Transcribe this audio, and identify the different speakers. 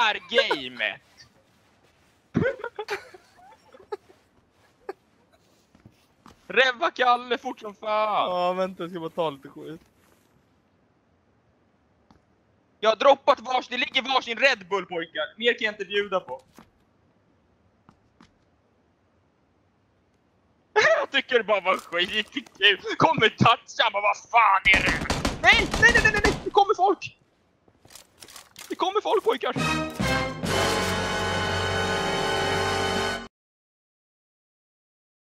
Speaker 1: här gamet. Revva Kalle fort som fan.
Speaker 2: Ja, vänta, jag ska bara ta lite skit.
Speaker 1: Jag har droppat det ligger varsin Red Bull pojkar. Mer kan jag inte bjuda på. Jag tycker det bara var skitkul. Kommer toucha, men vad fan är det? Nej! Det kommer folk! Det kommer folk pojkar!